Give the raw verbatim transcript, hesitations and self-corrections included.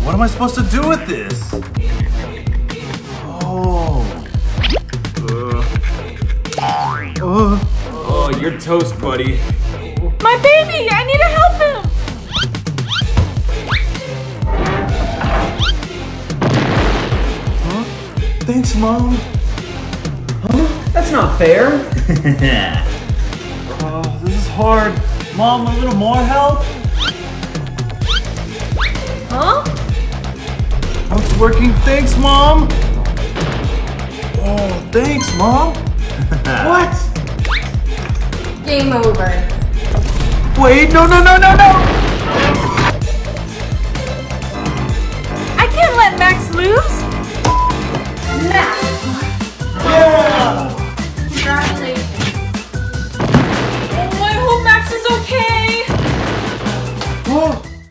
What am I supposed to do with this? Oh. Uh. Uh. Oh, you're toast, buddy. My baby! I need to help him! Huh? Thanks, Mom. Huh? That's not fair. Oh, this is hard. Mom, a little more help? Huh? Oh, it's working. Thanks, Mom. Oh, thanks, Mom. What? Game over. Wait, no, no, no, no, no!